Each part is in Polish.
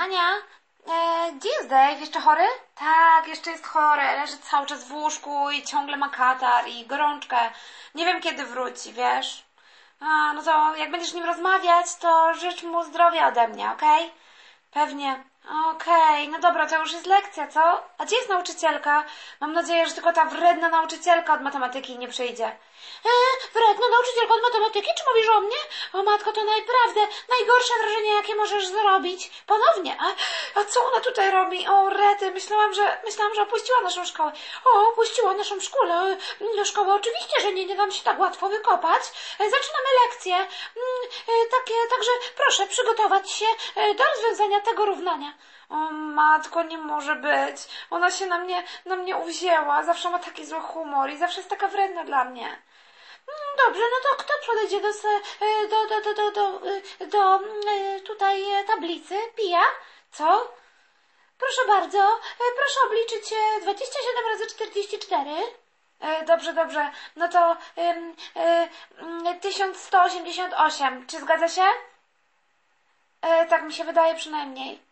Hania, gdzie jest Dave? Jeszcze chory? Tak, jeszcze jest chory. Leży cały czas w łóżku i ciągle ma katar i gorączkę. Nie wiem, kiedy wróci, wiesz? No to jak będziesz z nim rozmawiać, to życz mu zdrowia ode mnie, okej? Pewnie. Okej, no dobra, to już jest lekcja, co? A gdzie jest nauczycielka? Mam nadzieję, że tylko ta wredna nauczycielka od matematyki nie przyjdzie. Wredna nauczycielka od matematyki? Czy mówisz o mnie? O matko, to naprawdę najgorsze wrażenie, jakie możesz zrobić. Ponownie. A co ona tutaj robi? O rety, myślałam, że opuściła naszą szkołę. O, opuściła naszą szkołę. Oczywiście, że nie dam się tak łatwo wykopać. Zaczynamy lekcję. Także proszę przygotować się do rozwiązania tego równania. O matko, nie może być. Ona się na mnie uwzięła. Zawsze ma taki zły humor i zawsze jest taka wredna dla mnie. Dobrze, no to kto podejdzie do tutaj tablicy? Pija? Co? Proszę bardzo, proszę obliczyć 27 razy 44. Dobrze. No to 1188. Czy zgadza się? Tak mi się wydaje przynajmniej.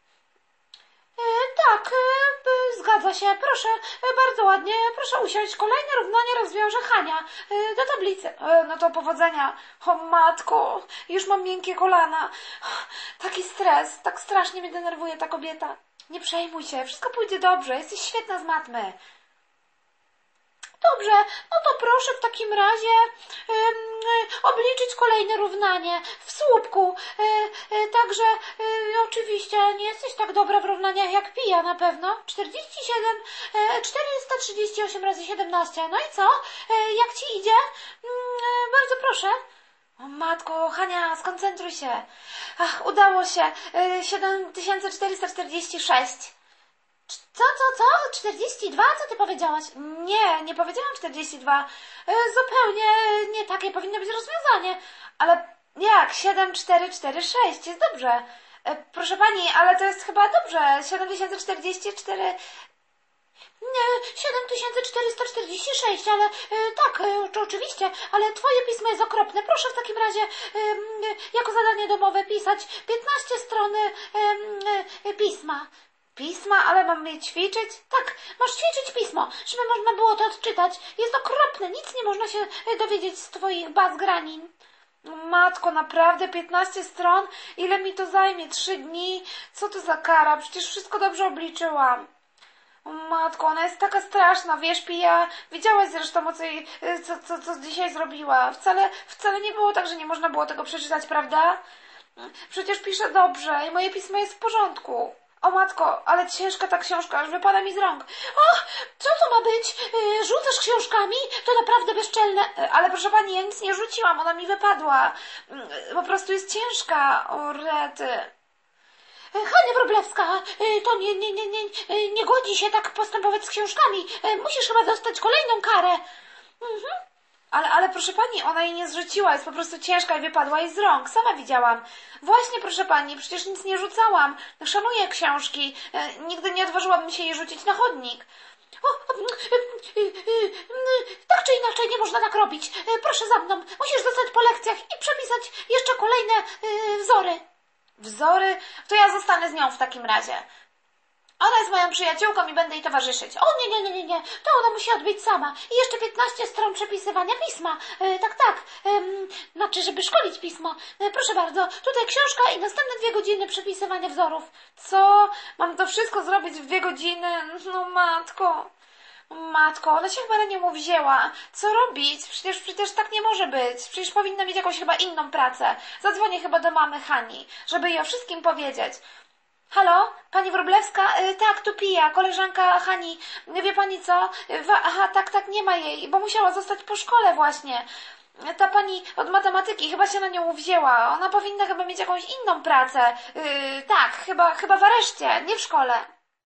Tak, zgadza się. Proszę, bardzo ładnie. Proszę usiąść. Kolejne równanie rozwiąże Hania. Do tablicy. No to powodzenia. O matko, już mam miękkie kolana. Taki stres, tak strasznie mnie denerwuje ta kobieta. Nie przejmuj się, wszystko pójdzie dobrze. Jesteś świetna z matmy. Dobrze, no to proszę w takim razie obliczyć kolejne równanie w słupku. Także oczywiście nie jesteś tak dobra w równaniach jak Pija na pewno. 438 razy 17. No i co? Jak ci idzie? Bardzo proszę. O matko, Hania, skoncentruj się. Ach, udało się. 7446. Co? 42? Co ty powiedziałaś? Nie powiedziałam 42. Zupełnie nie takie powinno być rozwiązanie. Ale jak? 7446 jest dobrze. Proszę pani, ale to jest chyba dobrze. 7044... Nie, 7446, ale tak, oczywiście, ale twoje pismo jest okropne. Proszę w takim razie jako zadanie domowe pisać 15 stron pisma. Pisma? Ale mam je ćwiczyć? Tak, masz ćwiczyć pismo, żeby można było to odczytać. Jest okropne, nic nie można się dowiedzieć z twoich bazgranin. Matko, naprawdę 15 stron? Ile mi to zajmie? 3 dni? Co to za kara? Przecież wszystko dobrze obliczyłam. O matko, ona jest taka straszna, wiesz, Pija? Widziałaś zresztą, co dzisiaj zrobiła. Wcale nie było tak, że nie można było tego przeczytać, prawda? Przecież piszę dobrze i moje pismo jest w porządku. O matko, ale ciężka ta książka, aż wypada mi z rąk. Och, co to ma być? Rzucasz książkami? To naprawdę bezczelne. Ale proszę pani, ja nic nie rzuciłam, ona mi wypadła. Po prostu jest ciężka. O rety. Hania Wróblewska, to nie godzi się tak postępować z książkami. Musisz chyba dostać kolejną karę. Ale proszę pani, ona jej nie zrzuciła, jest po prostu ciężka i wypadła jej z rąk. Sama widziałam. Właśnie, proszę pani, przecież nic nie rzucałam. Szanuję książki. Nigdy nie odważyłabym się jej rzucić na chodnik. Tak czy inaczej nie można tak robić. Proszę za mną. Musisz zostać po lekcjach i przepisać jeszcze kolejne wzory. Wzory? To ja zostanę z nią w takim razie. Ona jest moją przyjaciółką i będę jej towarzyszyć. O nie. To ona musi odbyć sama. I jeszcze 15 stron przepisywania pisma. Tak. Znaczy, żeby szkolić pismo. Proszę bardzo, tutaj książka i następne 2 godziny przepisywania wzorów. Co? Mam to wszystko zrobić w 2 godziny? No matko, ona się chyba na nią wzięła. Co robić? Przecież tak nie może być. Przecież powinna mieć jakąś chyba inną pracę. Zadzwonię chyba do mamy Hani, żeby jej o wszystkim powiedzieć. Halo? Pani Wróblewska? Tak, tu Pija, koleżanka Hani. Wie pani co? Aha, tak, nie ma jej, bo musiała zostać po szkole właśnie. Ta pani od matematyki chyba się na nią wzięła. Ona powinna chyba mieć jakąś inną pracę. Tak, chyba w areszcie, nie w szkole.